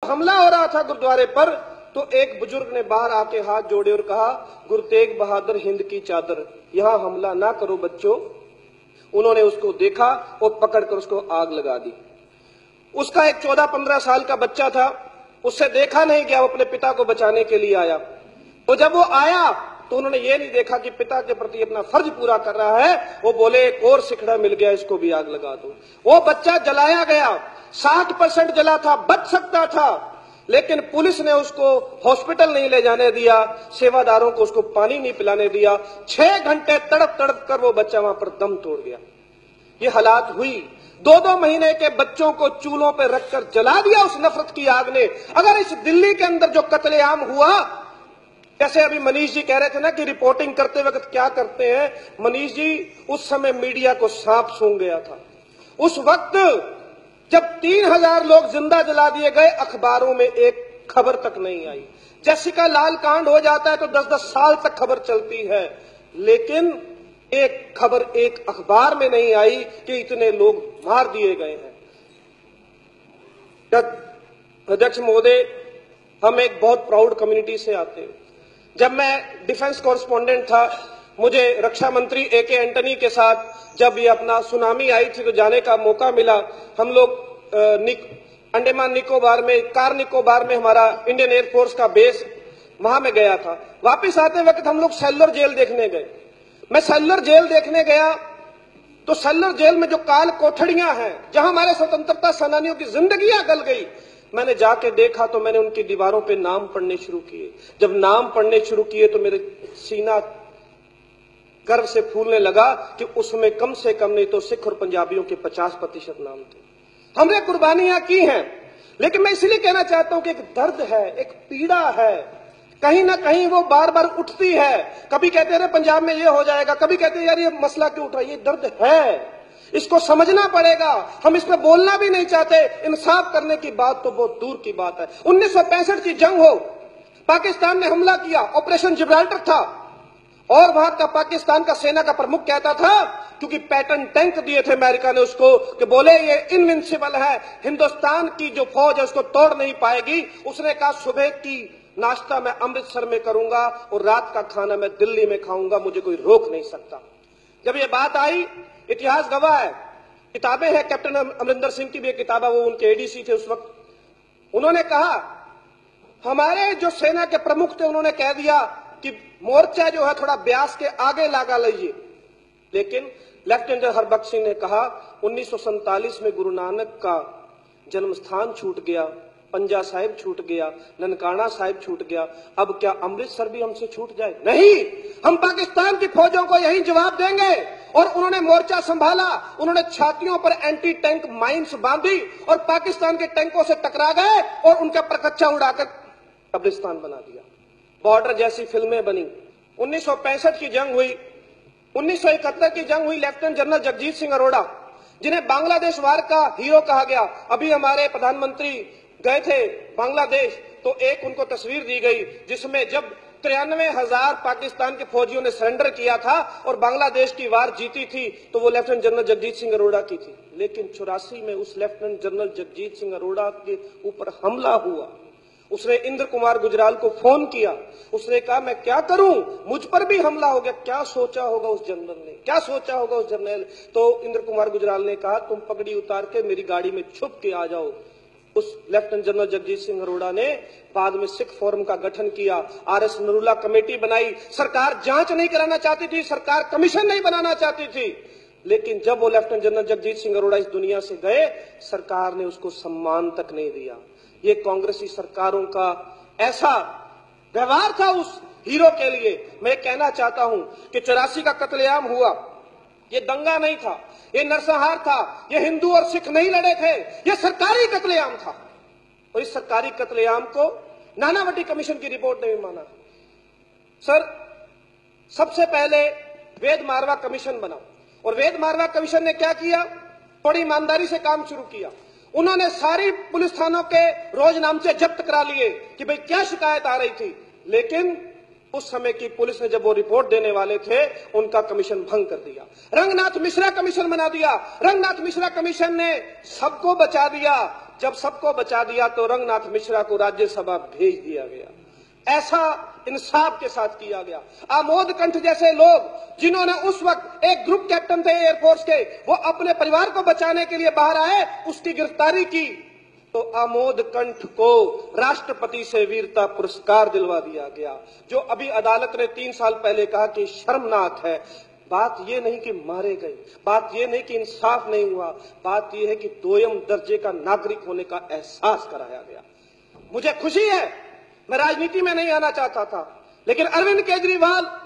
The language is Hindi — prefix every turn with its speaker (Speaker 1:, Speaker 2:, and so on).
Speaker 1: हमला हो रहा था गुरुद्वारे पर, तो एक बुजुर्ग ने बाहर आके हाथ जोड़े और कहा, गुरु तेग बहादुर हिंद की चादर, यहां हमला ना करो बच्चों। उन्होंने उसको देखा और पकड़कर उसको आग लगा दी। उसका एक 14-15 साल का बच्चा था, उससे देखा नहीं गया, वो अपने पिता को बचाने के लिए आया। तो जब वो आया तो उन्होंने ये नहीं देखा कि पिता के प्रति अपना फर्ज पूरा कर रहा है, वो बोले एक और सिखड़ा मिल गया, इसको भी आग लगा दो। वो बच्चा जलाया गया, 60% जला था, बच सकता था, लेकिन पुलिस ने उसको हॉस्पिटल नहीं ले जाने दिया, सेवादारों को उसको पानी नहीं पिलाने दिया। 6 घंटे तड़प तड़प कर वो बच्चा वहां पर दम तोड़ गया। ये हालात हुई। 2-2 महीने के बच्चों को चूल्हों पर रखकर जला दिया उस नफरत की आग ने। अगर इस दिल्ली के अंदर जो कत्लेआम हुआ, जैसे अभी मनीष जी कह रहे थे ना कि रिपोर्टिंग करते वक्त क्या करते हैं, मनीष जी उस समय मीडिया को सांप सूंघ गया था। उस वक्त जब 3000 लोग जिंदा जला दिए गए, अखबारों में एक खबर तक नहीं आई। जेसिका लाल कांड हो जाता है तो 10-10 साल तक खबर चलती है, लेकिन एक खबर एक अखबार में नहीं आई कि इतने लोग मार दिए गए हैं। अध्यक्ष महोदय, हम एक बहुत प्राउड कम्युनिटी से आते हैं। जब मैं डिफेंस कॉरेस्पॉन्डेंट था, मुझे रक्षा मंत्री ए.के. एंटनी के साथ जब ये अपना सुनामी आई थी तो जाने का मौका मिला। हम लोग अंडमान निकोबार में, कार निकोबार में हमारा इंडियन एयरफोर्स का बेस, वहां में गया था। वापस आते वक्त हम लोग सेलुलर जेल देखने गए। मैं सेलुलर जेल देखने गया तो सेलुलर जेल में जो काल कोठड़ियां हैं, जहां हमारे स्वतंत्रता सेनानियों की जिंदगियां गल गई, मैंने जाके देखा तो मैंने उनकी दीवारों पे नाम पढ़ने शुरू किए। जब नाम पढ़ने शुरू किए तो मेरे सीना गर्व से फूलने लगा कि उसमें कम से कम नहीं तो सिख और पंजाबियों के 50% नाम थे। हमने कुर्बानियां की हैं, लेकिन मैं इसलिए कहना चाहता हूं कि एक दर्द है, एक पीड़ा है, कहीं ना कहीं वो बार बार उठती है। कभी कहते हैं पंजाब में ये हो जाएगा, कभी कहते हैं यार ये मसला क्यों उठ रहा है। ये दर्द है, इसको समझना पड़ेगा। हम इस पर बोलना भी नहीं चाहते, इंसाफ करने की बात तो बहुत दूर की बात है। 1965 की जंग हो, पाकिस्तान ने हमला किया, ऑपरेशन जिब्राल्टर था, और वहां का पाकिस्तान का सेना का प्रमुख कहता था, क्योंकि पैटर्न टैंक दिए थे अमेरिका ने उसको, कि बोले ये इनविंसिबल है, हिंदुस्तान की जो फौज है उसको तोड़ नहीं पाएगी। उसने कहा सुबह की नाश्ता मैं अमृतसर में करूंगा और रात का खाना मैं दिल्ली में खाऊंगा, मुझे कोई रोक नहीं सकता। जब ये बात आई, इतिहास गवाह है, किताबें हैं, कैप्टन अमरिंदर सिंह की भी एक किताब है, वो उनके एडीसी थे उस वक्त। उन्होंने कहा, हमारे जो सेना के प्रमुख थे उन्होंने कह दिया कि मोर्चा जो है थोड़ा ब्यास के आगे लगा लीजिए, लेकिन लेफ्टिनेंट जनरल हरबख्श सिंह ने कहा 1947 में गुरु नानक का जन्म स्थान छूट गया, पंजा साहिब छूट गया, ननकाना साहिब छूट गया, अब क्या अमृतसर भी हमसे छूट जाए? नहीं, हम पाकिस्तान की फौजों को यही जवाब देंगे। और उन्होंने मोर्चा संभाला, उन्होंने छातियों पर एंटी टैंक माइंस बांधी और पाकिस्तान के टैंकों से टकरा गए और उनका परकच्चा उड़ाकर कब्रिस्तान बना दिया। बॉर्डर जैसी फिल्में बनी। 1965 की जंग हुई, 1971 की जंग हुई। लेफ्टिनेंट जनरल जगजीत सिंह अरोड़ा, जिन्हें बांग्लादेश वार का हीरो कहा गया, अभी हमारे प्रधानमंत्री गए थे बांग्लादेश, तो एक उनको तस्वीर दी गई जिसमें जब 93,000 पाकिस्तान के फौजियों ने सरेंडर किया था और बांग्लादेश की वार जीती थी, तो वो लेफ्टिनेंट जनरल जगजीत सिंह अरोड़ा की थी। लेकिन 84 में उस लेफ्टिनेंट जनरल जगजीत सिंह अरोड़ा के ऊपर हमला हुआ। उसने इंद्र कुमार गुजराल को फोन किया, उसने कहा मैं क्या करूं, मुझ पर भी हमला हो गया। क्या सोचा होगा उस जनरल ने, क्या सोचा होगा उस जनरल? तो इंद्र कुमार गुजराल ने कहा तुम पगड़ी उतार के मेरी गाड़ी में छुप के आ जाओ। उस लेफ्टिनेंट जनरल जगजीत सिंह अरोड़ा ने बाद में सिख फोरम का गठन किया, आर.एस. नरूला कमेटी बनाई। सरकार जांच नहीं कराना चाहती थी, सरकार कमीशन नहीं बनाना चाहती थी, लेकिन जब वो लेफ्टिनेंट जनरल जगजीत सिंह अरोड़ा इस दुनिया से गए, सरकार ने उसको सम्मान तक नहीं दिया। ये कांग्रेसी सरकारों का ऐसा व्यवहार था उस हीरो के लिए। मैं कहना चाहता हूं कि 84 का कत्लेआम हुआ, ये दंगा नहीं था, ये नरसंहार था, ये हिंदू और सिख नहीं लड़े थे, ये सरकारी कत्लेआम था। और इस सरकारी कत्लेआम को नानावटी कमीशन की रिपोर्ट ने भी माना। सर, सबसे पहले वेद मारवा कमीशन बना, और वेद मारवा कमीशन ने क्या किया, बड़ी ईमानदारी से काम शुरू किया। उन्होंने सारी पुलिस थानों के रोजनामचे जब्त करा लिए कि भाई क्या शिकायत आ रही थी, लेकिन उस समय की पुलिस ने जब वो रिपोर्ट देने वाले थे उनका कमीशन भंग कर दिया, रंगनाथ मिश्रा कमीशन बना दिया। रंगनाथ मिश्रा कमीशन ने सबको बचा दिया। जब सबको बचा दिया तो रंगनाथ मिश्रा को राज्यसभा भेज दिया गया। ऐसा इंसाफ के साथ किया गया। आमोद कंठ जैसे लोग जिन्होंने उस वक्त एक ग्रुप कैप्टन थे एयरफोर्स के, वो अपने परिवार को बचाने के लिए बाहर आए, उसकी गिरफ्तारी की तो आमोद कंठ को राष्ट्रपति से वीरता पुरस्कार दिलवा दिया गया, जो अभी अदालत ने 3 साल पहले कहा कि शर्मनाक है। बात यह नहीं कि मारे गए, बात यह नहीं कि इंसाफ नहीं हुआ, बात यह है कि दोयम दर्जे का नागरिक होने का एहसास कराया गया। मुझे खुशी है, मैं राजनीति में नहीं आना चाहता था, लेकिन अरविंद केजरीवाल